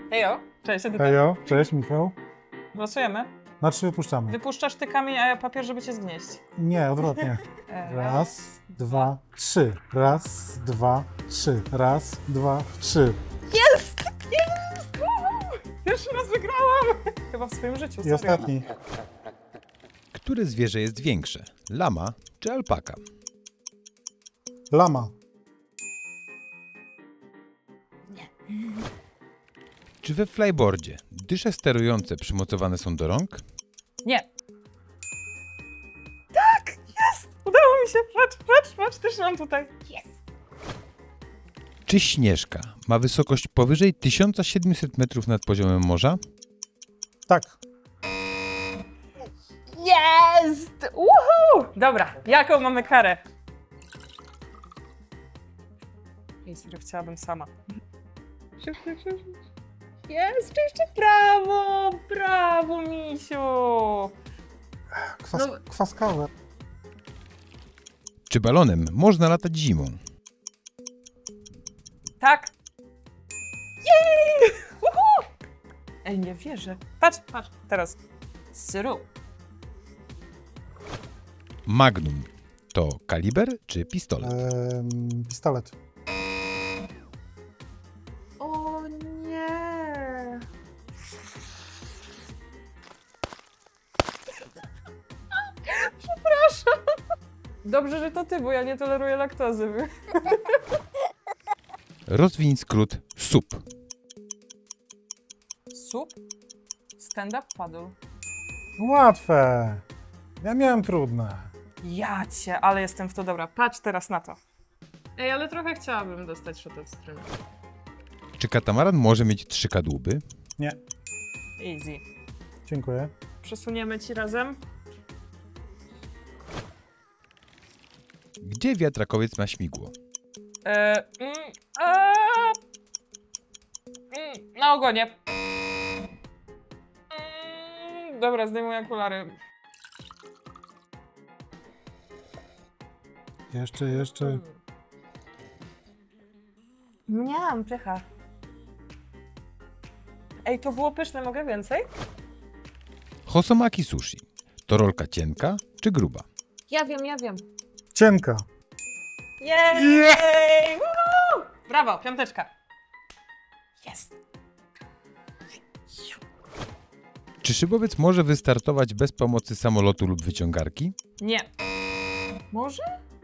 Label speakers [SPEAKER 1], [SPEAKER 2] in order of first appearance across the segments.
[SPEAKER 1] Hejo, cześć, Edyta.
[SPEAKER 2] Hejo, cześć Michał.
[SPEAKER 1] Losujemy.
[SPEAKER 2] Na 3 wypuszczamy.
[SPEAKER 1] Wypuszczasz ty kamień, a ja papier, żeby cię zgnieść.
[SPEAKER 2] Nie, odwrotnie. Raz, dwa, trzy. Raz, dwa, trzy. Raz, dwa, trzy.
[SPEAKER 1] Jest! Jest! Pierwszy raz wygrałam! Chyba w swoim życiu,
[SPEAKER 2] I
[SPEAKER 1] serio.
[SPEAKER 2] ostatni.
[SPEAKER 3] Które zwierzę jest większe? Lama czy alpaka?
[SPEAKER 2] Lama.
[SPEAKER 3] Czy we flyboardzie dysze sterujące przymocowane są do rąk?
[SPEAKER 1] Nie. Tak! Jest! Udało mi się! Patrz, też mam tutaj. Jest!
[SPEAKER 3] Czy Śnieżka ma wysokość powyżej 1700 metrów nad poziomem morza?
[SPEAKER 2] Tak.
[SPEAKER 1] Jest! Uhu! Dobra, jaką mamy karę? Ej, serio, chciałabym sama. Szybko. Jest, jeszcze brawo! Brawo, misiu!
[SPEAKER 2] Kwaskałe.
[SPEAKER 3] Czy balonem można latać zimą?
[SPEAKER 1] Tak! Jej! Uhu! Ej, nie wierzę. Patrz, teraz. Syrup.
[SPEAKER 3] Magnum to kaliber czy pistolet?
[SPEAKER 2] Pistolet.
[SPEAKER 1] O nie! Przepraszam. Dobrze, że to ty, bo ja nie toleruję laktozy.
[SPEAKER 3] Rozwiń skrót SUP.
[SPEAKER 1] Sup? Stand-up paddle.
[SPEAKER 2] Łatwe. Ja miałem trudne.
[SPEAKER 1] Ja cię, ale jestem w to dobra. Patrz teraz na to. Ej, ale trochę chciałabym dostać shot od strony.
[SPEAKER 3] Czy katamaran może mieć 3 kadłuby?
[SPEAKER 2] Nie.
[SPEAKER 1] Easy.
[SPEAKER 2] Dziękuję.
[SPEAKER 1] Przesuniemy ci razem.
[SPEAKER 3] Gdzie wiatrakowiec ma śmigło?
[SPEAKER 1] Na ogonie. Dobra, zdejmuję okulary.
[SPEAKER 2] Jeszcze.
[SPEAKER 1] Nie mam pycha. Ej, to było pyszne, mogę więcej?
[SPEAKER 3] Hosomaki sushi to rolka cienka czy gruba?
[SPEAKER 1] Ja wiem.
[SPEAKER 2] Cienka.
[SPEAKER 1] Jej! Woohoo! Brawo, piąteczka. Jest.
[SPEAKER 3] Czy szybowiec może wystartować bez pomocy samolotu lub wyciągarki?
[SPEAKER 1] Nie. Może?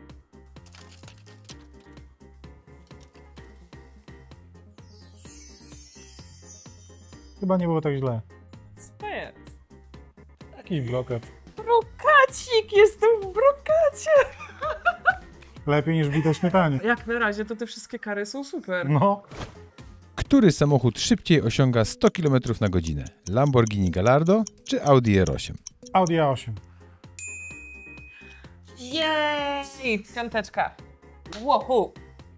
[SPEAKER 2] Chyba nie było tak źle.
[SPEAKER 1] Co to jest?
[SPEAKER 2] Jakiś blokat.
[SPEAKER 1] Brokacik! Jestem w brokacie!
[SPEAKER 2] Lepiej niż bite śmietanie.
[SPEAKER 1] Jak na razie, to te wszystkie kary są super.
[SPEAKER 2] No.
[SPEAKER 3] Który samochód szybciej osiąga 100 km na godzinę? Lamborghini Gallardo czy Audi R8?
[SPEAKER 2] Audi A8.
[SPEAKER 1] Jej! Piąteczka. Woohoo!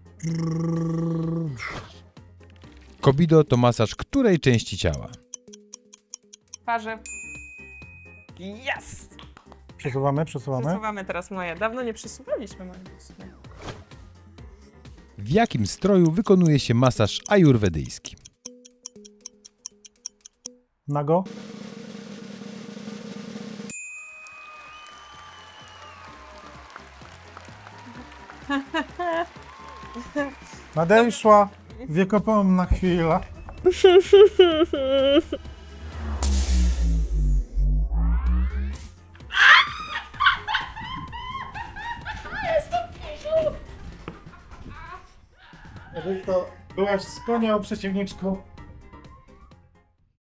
[SPEAKER 3] Kobido to masaż której części ciała?
[SPEAKER 1] Parze. Yes!
[SPEAKER 2] Przesuwamy.
[SPEAKER 1] Przesuwamy teraz moje. Dawno nie przesuwaliśmy moje.
[SPEAKER 3] W jakim stroju wykonuje się masaż ajurwedyjski?
[SPEAKER 2] Nago. Nadeszła wiekopomna chwila. To byłaś wspaniałą przeciwniczką.